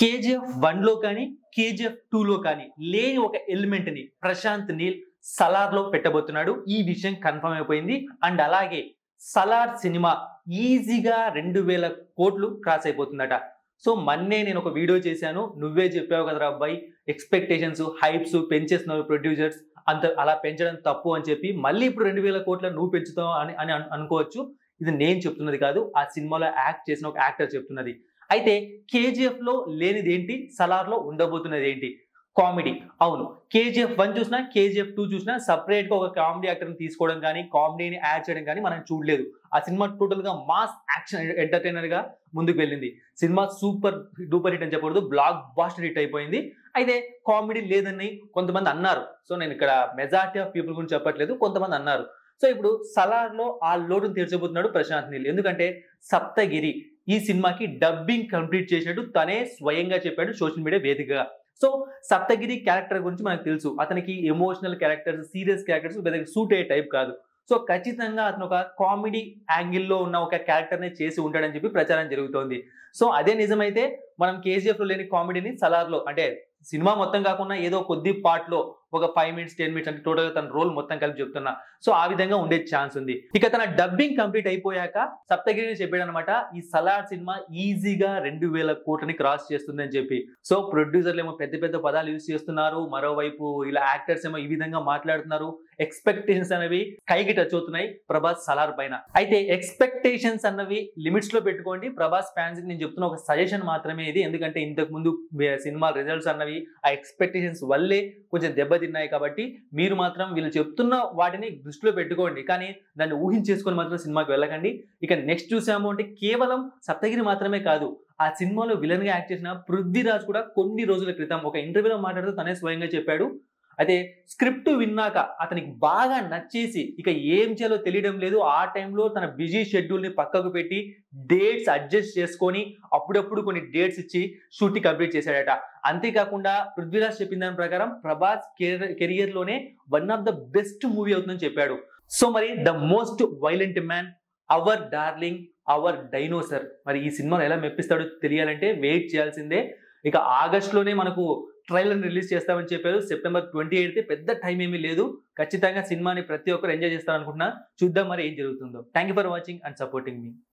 KGF 1 లో కానీ KGF 2 లో కానీ లేని ఒక ఎలిమెంట్ ని ప్రశాంత్ నీల్ సలార్ లో పెట్టబోతున్నాడు. ఈ విషయం కన్ఫర్మ్ అయిపోయింది. అండ్ అలాగే సలార్ సినిమా ఈజీగా 2000 కోట్లు క్రాస్ అయిపోతుందట. సో మొన్నే నేను ఒక వీడియో చేశాను, నువ్వే చెప్పావు కదరా అబ్బాయి, ఎక్స్పెక్టేషన్స్ హైప్స్ పెంచేస్తున్నారు ప్రొడ్యూసర్స్, అంత అలా పెంచడం తప్పు అని చెప్పి మళ్ళీ ఇప్పుడు 2000 కోట్ల నువ్వు పెంచుతావు అని అనుకోవచ్చు. ఇది నేను చెప్తున్నది కాదు, ఆ సినిమాలో యాక్ట్ చేసిన ఒక యాక్టర్ చెప్తున్నది. అయితే కేజీఎఫ్ లో లేనిది ఏంటి, సలార్ లో ఉండబోతున్నది ఏంటి? కామెడీ. అవును, కేజీఎఫ్ 1 చూసినా కేజీఎఫ్ 2 చూసినా సపరేట్ గా ఒక కామెడీ యాక్టర్ తీసుకోవడం కానీ కామెడీని యాడ్ చేయడం కానీ మనం చూడలేదు. ఆ సినిమా టోటల్ గా మాస్ యాక్షన్ ఎంటర్టైనర్ గా ముందుకు వెళ్ళింది. సినిమా సూపర్ డూపర్ హిట్ అని చెప్పకూడదు, బ్లాక్ బాస్టర్ హిట్ అయిపోయింది. అయితే కామెడీ లేదని కొంతమంది అన్నారు. సో నేను ఇక్కడ మెజారిటీ ఆఫ్ పీపుల్ గురించి చెప్పట్లేదు, కొంతమంది అన్నారు. సో ఇప్పుడు సలార్ లో ఆ లోటును తీర్చబోతున్నాడు ప్రశాంత్ నీల్. ఎందుకంటే సప్తగిరి ఈ సినిమాకి డబ్బింగ్ కంప్లీట్ చేసినట్టు తనే స్వయంగా చెప్పాడు సోషల్ మీడియా వేదికగా. సో సప్తగిరి క్యారెక్టర్ గురించి మనకు తెలుసు, అతనికి ఎమోషనల్ క్యారెక్టర్స్ సీరియస్ క్యారెక్టర్స్ పెద్దగా సూట్ అయ్యే టైప్ కాదు. సో ఖచ్చితంగా అతను ఒక కామెడీ యాంగిల్లో ఉన్న ఒక క్యారెక్టర్ ని చేసి ఉంటాడని చెప్పి ప్రచారం జరుగుతోంది. సో అదే నిజమైతే మనం కేజీఎఫ్ లో లేని కామెడీని సలార్ లో, అంటే సినిమా మొత్తం కాకుండా ఏదో కొద్ది పార్ట్ లో ఒక 5 మినిట్స్ 10 మినిట్స్ అంటే టోటల్ గా తన రోల్ మొత్తం కలిపి చెప్తున్నా. సో ఆ విధంగా ఉండే ఛాన్స్ ఉంది. ఇక తన డబ్బింగ్ కంప్లీట్ అయిపోయాక సప్తగిరి చెప్పాడు అనమాట, ఈ సలార్ సినిమా ఈజీగా 2000 కోట్లని క్రాస్ చేస్తుంది అని చెప్పి. సో ప్రొడ్యూసర్లు ఏమో పెద్ద పెద్ద పదాలు యూజ్ చేస్తున్నారు, మరోవైపు ఇలా యాక్టర్స్ ఏమో ఈ విధంగా మాట్లాడుతున్నారు. ఎక్స్పెక్టేషన్స్ అనేవి కైకి టచ్ అవుతున్నాయి ప్రభాస్ సలార్ పైన. అయితే ఎక్స్పెక్టేషన్స్ అన్నవి లిమిట్స్ లో పెట్టుకోండి. ప్రభాస్ ఫ్యాన్స్ కి నేను చెప్తున్న ఒక సజెషన్ మాత్రమే ఇది. ఎందుకంటే ఇంతకు ముందు సినిమా రిజల్ట్స్ అన్నవి ఆ ఎక్స్పెక్టేషన్స్ వల్లే కొంచెం దెబ్బతిన్నాయి. కాబట్టి మీరు మాత్రం వీళ్ళు చెప్తున్న వాటిని దృష్టిలో పెట్టుకోండి, కానీ దాన్ని ఊహించేసుకొని మాత్రం సినిమాకి వెళ్ళకండి. ఇక నెక్స్ట్ చూసాము అంటే కేవలం సప్తగిరి మాత్రమే కాదు, ఆ సినిమాలో విలన్ గా యాక్ట్ చేసిన పృథ్వీరాజ్ కూడా కొన్ని రోజుల క్రితం ఒక ఇంటర్వ్యూలో మాట్లాడుతూ తనే స్వయంగా చెప్పాడు. అయితే స్క్రిప్ట్ విన్నాక అతనికి బాగా నచ్చేసి ఇక ఏం చేయాలో తెలియడం లేదు. ఆ టైంలో తన బిజీ షెడ్యూల్ ని పక్కకు పెట్టి డేట్స్ అడ్జస్ట్ చేసుకొని అప్పుడప్పుడు కొన్ని డేట్స్ ఇచ్చి షూటింగ్ కంప్లీట్ చేశాడట. అంతేకాకుండా పృథ్వీరాజ్ చెప్పిన దాని ప్రకారం ప్రభాస్ కెరియర్ లోనే one of the best movie అవుతుందని చెప్పాడు. సో మరి the most violent man, our darling, our dinosaur, మరి ఈ సినిమాను ఎలా మెప్పిస్తాడో తెలియాలంటే వెయిట్ చేయాల్సిందే. ఇక ఆగస్ట్ లోనే మనకు ట్రైలర్ రిలీజ్ చేస్తామని చెప్పారు. సెప్టెంబర్ 28 పెద్ద టైం ఏమీ లేదు. ఖచ్చితంగా సినిమాని ప్రతి ఒక్కరు ఎంజాయ్ చేస్తారనుకుంటున్నా. చూద్దాం మరి ఏం జరుగుతుందో. Thank you for watching and supporting me.